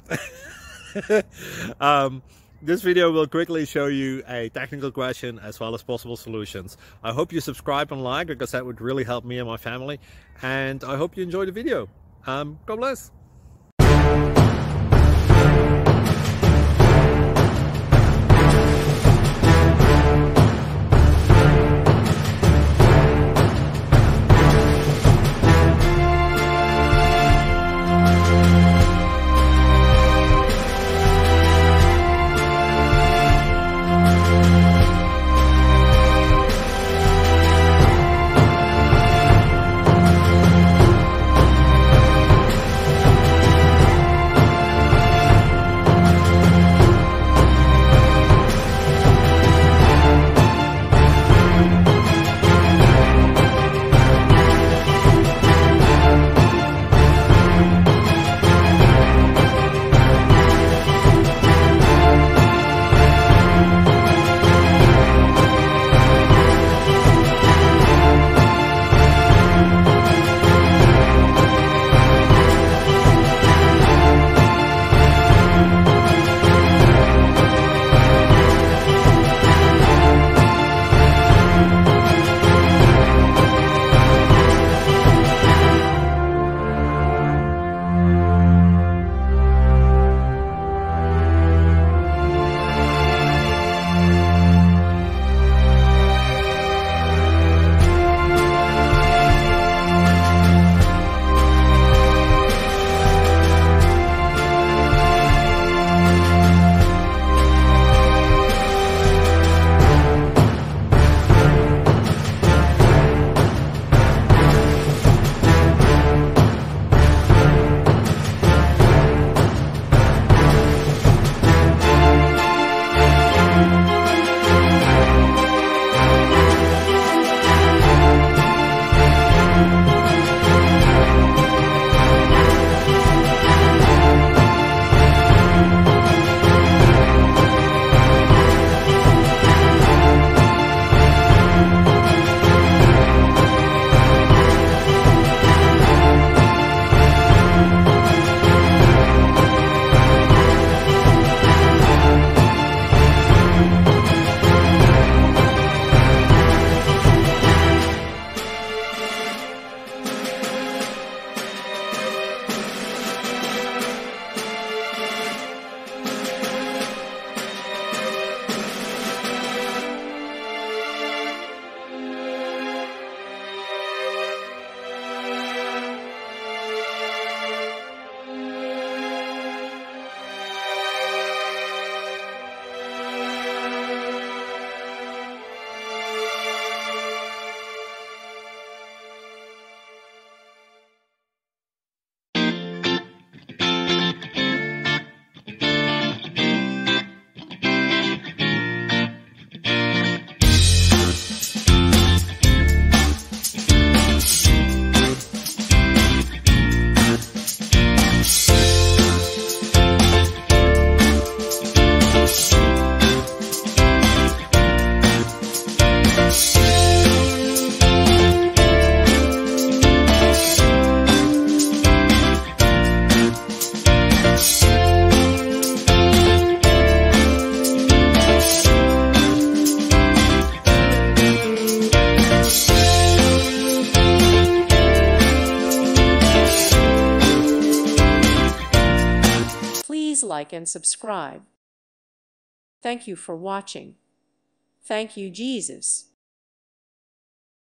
um, this video will quickly show you a technical question as well as possible solutions. I hope you subscribe and like, because that would really help me and my family. And I hope you enjoy the video. God bless. Please like and subscribe. Thank you for watching. Thank you, Jesus.